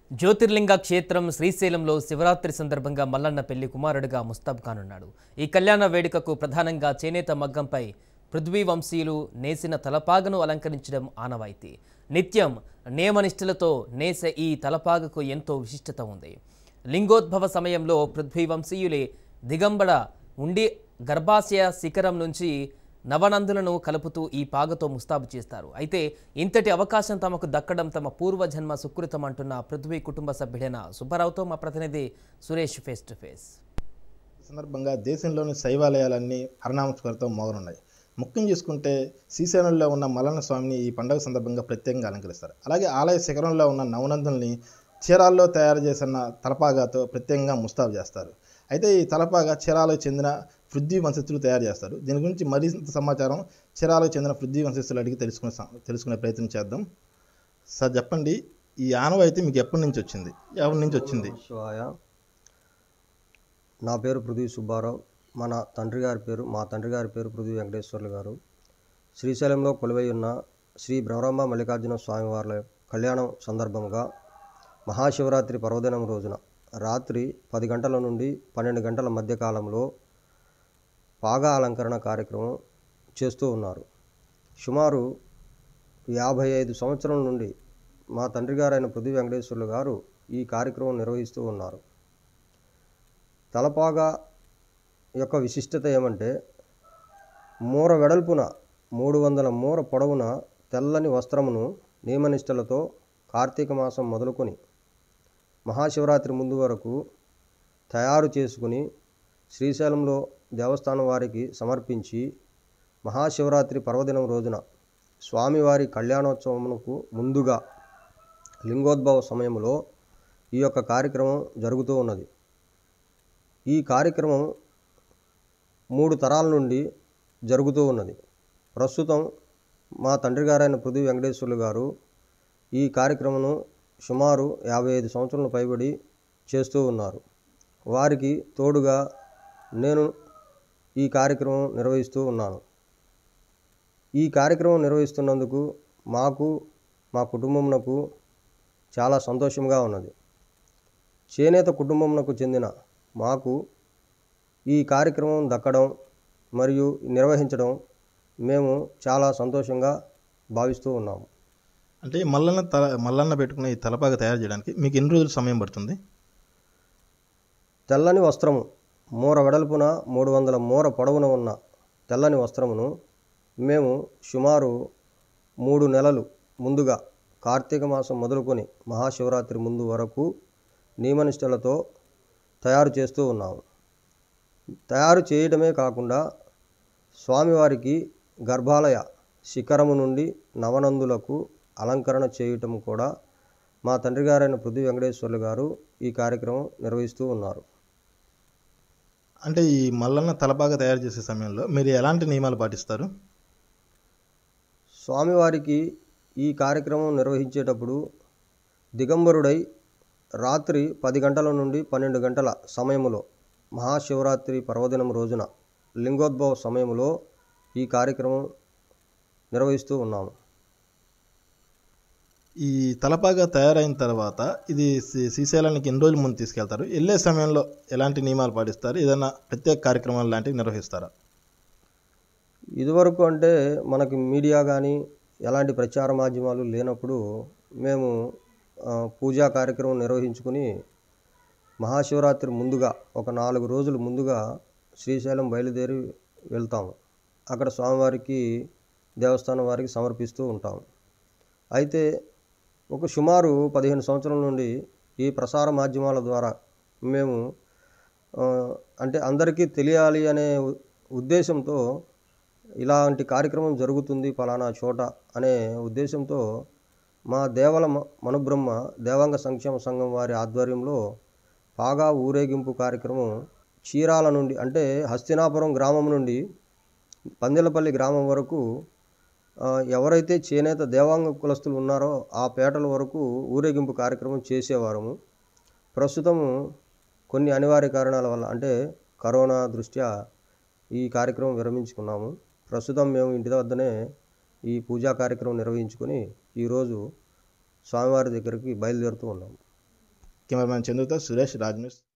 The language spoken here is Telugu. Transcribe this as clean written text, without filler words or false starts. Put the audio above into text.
జ్యోతిర్లింగ క్షేత్రం శ్రీశైలంలో శివరాత్రి సందర్భంగా మల్లన్న పెళ్లి కుమారుడిగా ముస్తాబ్ కానున్నాడు. ఈ కళ్యాణ వేడుకకు ప్రధానంగా చేనేత మగ్గంపై పృథ్వీ వంశీయులు నేసిన తలపాగను అలంకరించడం ఆనవాయితీ. నిత్యం నియమనిష్టలతో నేసే ఈ తలపాగకు ఎంతో విశిష్టత ఉంది. లింగోద్భవ సమయంలో పృథ్వీ వంశీయులే దిగంబడ ఉండి గర్భాశయ శిఖరం నుంచి నవనందులను కలుపుతూ ఈ పాగతో ముస్తాబు చేస్తారు. అయితే ఇంతటి అవకాశం తమకు దక్కడం తమ పూర్వజన్మ సుకృతం అంటున్న పృథ్వీ కుటుంబ సభ్యుడైన సుబ్బారావుతో మా ప్రతినిధి సురేష్ ఫేస్ టు ఫేస్. ఈ సందర్భంగా దేశంలోని శైవాలయాలన్నీ హరనామస్వరంతో మోగనున్నాయి. ముఖ్యం చేసుకుంటే శ్రీశైలంలో ఉన్న మల్లన్న స్వామిని ఈ పండుగ సందర్భంగా ప్రత్యేకంగా అలంకరిస్తారు. అలాగే ఆలయ శిఖరంలో ఉన్న నవనందుల్ని చీరాల్లో తయారు చేసిన తలపాగాతో ప్రత్యేకంగా ముస్తాబు చేస్తారు. అయితే ఈ తలపాగా చీరాలకు చెందిన పృథ్వీ వంశస్థులు తయారు చేస్తారు. దీని గురించి మరింత సమాచారం చీరాలకు చెందిన పృథ్వీ వంశస్థులు అడిగి తెలుసుకునే ప్రయత్నం చేద్దాం. సార్ చెప్పండి, ఈ ఆనవాయితీ మీకు ఎప్పటి నుంచి వచ్చింది, ఎవరి నుంచి వచ్చింది? శివాయ. నా పేరు పృథ్వీ సుబ్బారావు. మా తండ్రి గారి పేరు పృథ్వీ వెంకటేశ్వర్లు గారు. శ్రీశైలంలో కొలువై ఉన్న శ్రీ బ్రహ్మరాంబ మల్లికార్జున స్వామివార్ల కళ్యాణం సందర్భంగా మహాశివరాత్రి పర్వదినం రోజున రాత్రి 10 గంటల నుండి 12 గంటల మధ్య కాలంలో పాగా అలంకరణ కార్యక్రమం చేస్తూ ఉన్నారు. సుమారు 55 సంవత్సరాల నుండి మా తండ్రి గారైన పృథ్వీ వెంకటేశ్వర్లు గారు ఈ కార్యక్రమం నిర్వహిస్తూ ఉన్నారు. తలపాగా యొక్క విశిష్టత ఏమంటే, మూర వెడల్పున 300 మూర పొడవున తెల్లని వస్త్రమును నియమనిష్టలతో కార్తీక మాసం మొదలుకొని మహాశివరాత్రి ముందు వరకు తయారు చేసుకుని శ్రీశైలంలో దేవస్థానం వారికి సమర్పించి మహాశివరాత్రి పర్వదినం రోజున స్వామివారి కళ్యాణోత్సవమునకు ముందుగా లింగోద్భవ సమయంలో ఈ యొక్క కార్యక్రమం జరుగుతూ ఉన్నది. ఈ కార్యక్రమం 3 తరాల నుండి జరుగుతూ ఉన్నది. ప్రస్తుతం మా తండ్రి గారైన పృథ్వీ వెంకటేశ్వర్లు గారు ఈ కార్యక్రమం సుమారు 55 సంవత్సరాలు పైబడి చేస్తూ ఉన్నారు. వారికి తోడుగా నేను ఈ కార్యక్రమం నిర్వహిస్తూ ఉన్నాను. ఈ కార్యక్రమం నిర్వహిస్తున్నందుకు మాకు, మా కుటుంబమునకు చాలా సంతోషంగా ఉన్నది. చేనేత కుటుంబమునకు చెందిన మాకు ఈ కార్యక్రమం దక్కడం మరియు నిర్వహించడం మేము చాలా సంతోషంగా భావిస్తూ ఉన్నాము. అంటే మల్లన్న పెట్టుకున్న ఈ తలపాగ తయారు చేయడానికి మీకు ఎన్ని రోజులు సమయం పడుతుంది? తెల్లని వస్త్రము మూర వెడల్పున 300 మూర పొడవున ఉన్న తెల్లని వస్త్రమును మేము సుమారు 3 నెలలు ముందుగా కార్తీక మాసం మొదలుకొని మహాశివరాత్రి ముందు వరకు నియమనిష్టలతో తయారు చేస్తూ ఉన్నాము. తయారు చేయడమే కాకుండా స్వామివారికి గర్భాలయ శిఖరము నుండి నవనందులకు అలంకరణ చేయటం కూడా మా తండ్రి గారైన పృథ్వీ వెంకటేశ్వర్లు గారు ఈ కార్యక్రమం నిర్వహిస్తూ ఉన్నారు. అంటే ఈ మల్లన్న తలపాగ తయారు చేసే సమయంలో మీరు ఎలాంటి నియమాలు పాటిస్తారు? స్వామివారికి ఈ కార్యక్రమం నిర్వహించేటప్పుడు దిగంబరుడై రాత్రి 10 గంటల నుండి 12 గంటల సమయంలో మహాశివరాత్రి పర్వదినం రోజున లింగోద్భవ సమయంలో ఈ కార్యక్రమం నిర్వహిస్తూ ఉన్నాము. ఈ తలపాగా తయారైన తర్వాత ఇది శ్రీశైలానికి ఎన్ని రోజుల ముందు తీసుకెళ్తారు? వెళ్ళే సమయంలో ఎలాంటి నియమాలు పాటిస్తారు? ఏదైనా ప్రత్యేక కార్యక్రమాలు లాంటివి నిర్వహిస్తారా? ఇదివరకు అంటే మనకి మీడియా కానీ ఎలాంటి ప్రచార మాధ్యమాలు లేనప్పుడు మేము పూజా కార్యక్రమం నిర్వహించుకుని మహాశివరాత్రి ముందుగా ఒక 4 రోజులు ముందుగా శ్రీశైలం బయలుదేరి వెళ్తాము. అక్కడ స్వామివారికి దేవస్థానం వారికి సమర్పిస్తూ ఉంటాము. అయితే ఒక సుమారు 15 సంవత్సరాల నుండి ఈ ప్రసార మాధ్యమాల ద్వారా మేము అంటే అందరికీ తెలియాలి అనే ఉద్దేశంతో ఇలాంటి కార్యక్రమం జరుగుతుంది పలానా చోట అనే ఉద్దేశంతో మా దేవల మనుబ్రహ్మ దేవాంగ సంక్షేమ సంఘం వారి ఆధ్వర్యంలో పాగా ఊరేగింపు కార్యక్రమం చీరాల నుండి అంటే హస్తినాపురం గ్రామం నుండి పందెలపల్లి గ్రామం వరకు ఎవరైతే చేనేత దేవాంగ కులస్తులు ఉన్నారో ఆ పేటల వరకు ఊరేగింపు కార్యక్రమం చేసేవారము. ప్రస్తుతము కొన్ని అనివార్య కారణాల వల్ల అంటే కరోనా దృష్ట్యా ఈ కార్యక్రమం విరమించుకున్నాము. ప్రస్తుతం మేము ఇంటి వద్దనే ఈ పూజా కార్యక్రమం నిర్వహించుకొని ఈరోజు స్వామివారి దగ్గరికి బయలుదేరుతూ ఉన్నాము. కెమెరామ్యాన్ చంద్రుతో సురేష్, రాజ్ న్యూస్.